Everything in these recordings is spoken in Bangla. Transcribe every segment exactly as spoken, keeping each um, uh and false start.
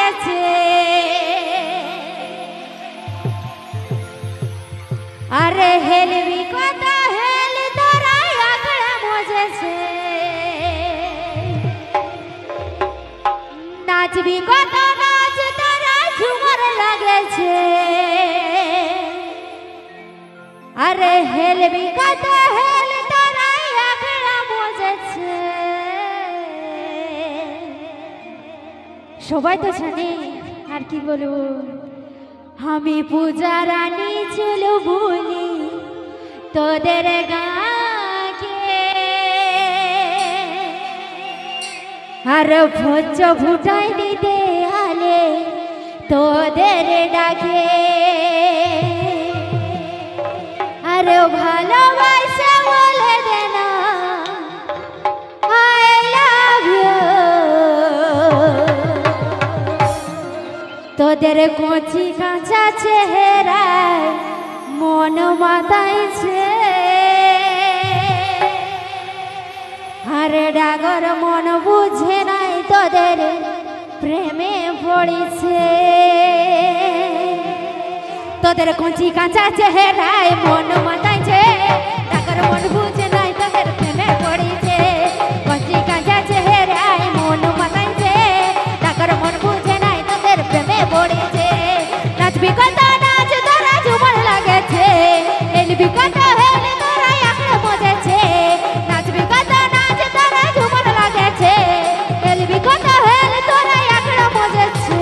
লাগেছে আরে হেলবি কথা হেল তোরাই আগড়া মজেছে নাচবি কথা নাচ তোরা ঝুমর লাগেছে আরে হেলবি কথা হেল তোরাই আগড়া মজেছে সবাই তো জানে আর কি বলবো আমি পূজা রানী চলো বলি তোদের গাকে আর ভোজ ফুটাই দিতে আলে তোদের ডাকে আর ভালোবাসা বলে দে না আই লাভ ইউ তোদের কচি কাঁচা চেহারায় মন মাতাইছে আরে ডাগর মন বুঝে নাই তোদের প্রেমে পড়েছে তোদের কচি কাঁচা চেহারায় মন মাতাইছে ডাগর মন বুঝে নাই তোদের প্রেমে পড়েছে কচি কাঁচা চেহারায় মন মাতাইছে ডাগর মন বুঝে নাই তোদের প্রেমে পড়েছে নাচবি কত নাচ তোরা ঝুমর লাগেছে হেলবি কত হেল তোরা আঁকড়ে মজেছে নাচবি কত নাচ তোরা ঝুমর লাগেছে হেলবি কত হেল তোরা আঁকড়ে মজেছে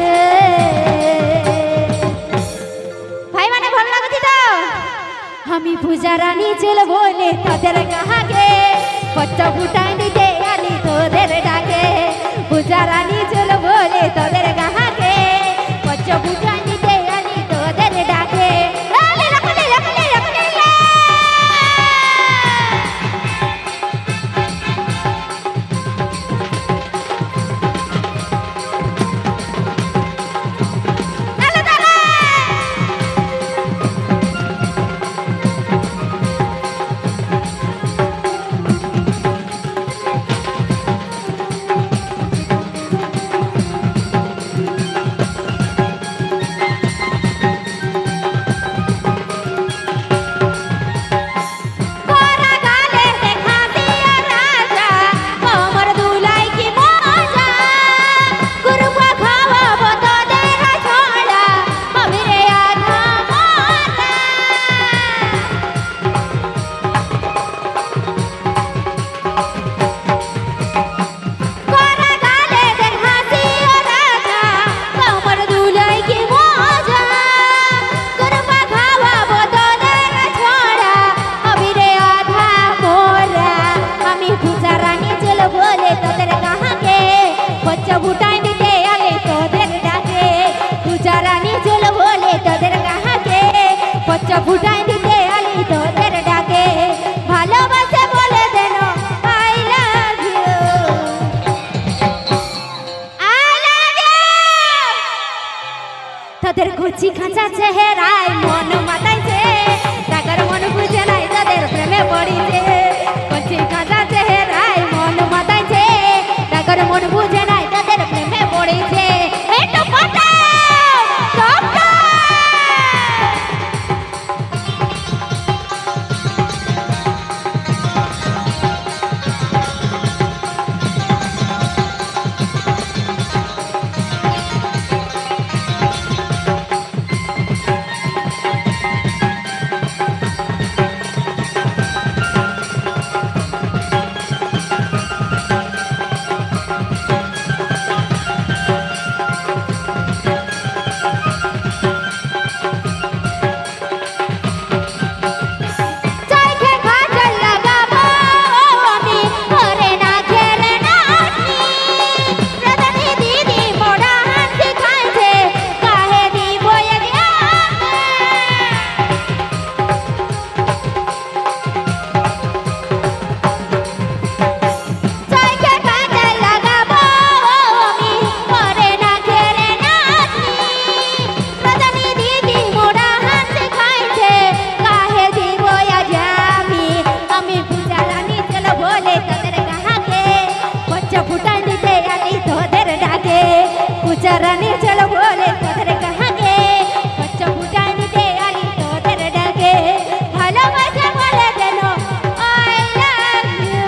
ভাই মানে ভালো লাগছে তো আমি পূজা রানী চল বলে তোদের গাহাকে কচ্চা ফুটাই দিতে আলি তোদের ডাকে পূজা রানী চল বলে তোদের গাহাকে কচ্চা ফুটাই দিতে আলি তোদের ডাকে লালে লালে লালে লালে লা লালে লালে ফুটাই দিতে আলে তোদের ডাকে পূজা রানী চল বলে তোদের গাহাকে কচ্চা ফুটাই দিতে আলি তোদের ডাকে ভালোবাসে বলে then I love you I love you তোদের কুচি খাঁচা চেহারায় মন মাতাইছে টাকার মন বুঝে নাই তোদের প্রেমে পড়িছে কুচি খাঁচা চেহারায় মন মাতাইছে টাকার মন বুঝে নাই তোদের প্রেমে পড়েছে এটা পাটা টপটা পূজা রানী চলো বলে তোদের কাহাকে কচ্চা ফুটাই নিতে আলি তোদের ডাকে ভালোবাসা বলে দেন আই লাভ ইউ।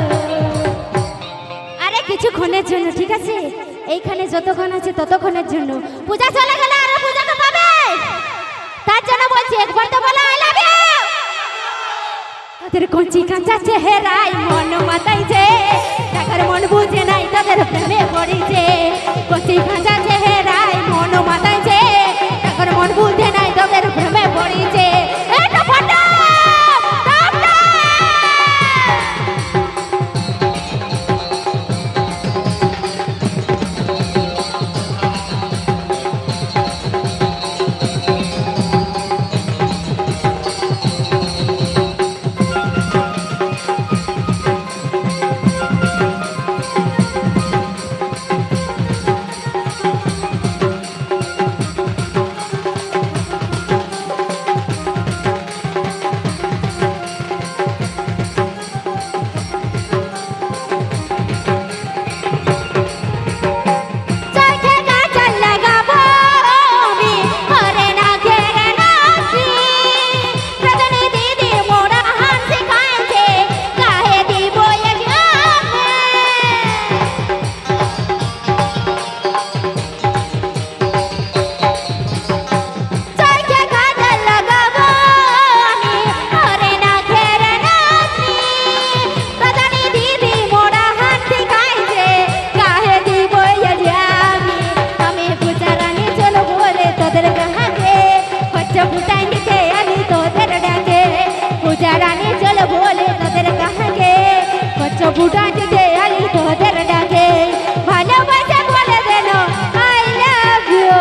আরে কিছুক্ষণের জন্য ঠিক আছে, এইখানে যতক্ষণ আছে ততক্ষণের জন্য। পূজা চলে গেলে আর পূজা তো পাবে, তার জন্য বলছি একবার তো বলো আই লাভ ইউ। তোদের কঞ্চি কাঁচা চেহারায় মন মাতাইছে, টাকার মন বুঝে নাই তাদের প্রেমে পড়েছে। কঞ্চি কাঁচা চেহারায় মন মাতাইছে, টাকার মন বুঝে নাই তাদের প্রেমে পড়েছে। এটা ফটো বুটা দিতে আলি তোদের ডাকে ভালোবাসা বলে দেন আই লাভ ইউ।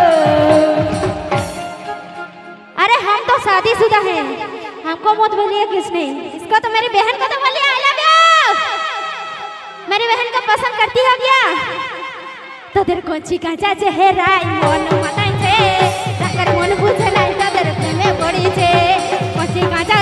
अरे हम तो शादीशुदा हैं, हमको मत बोलिए किस नहीं, इसको तो मेरी बहन को तो बोलिए आई लव यू। मेरी बहन को पसंद करती हो क्या? তোদের কঞ্চি কাঁচা চেহারায় মন মাতাইছে, টাকার মন বুঝে নাই তাদের প্রেমে পড়েছে। কঞ্চি কাঁচা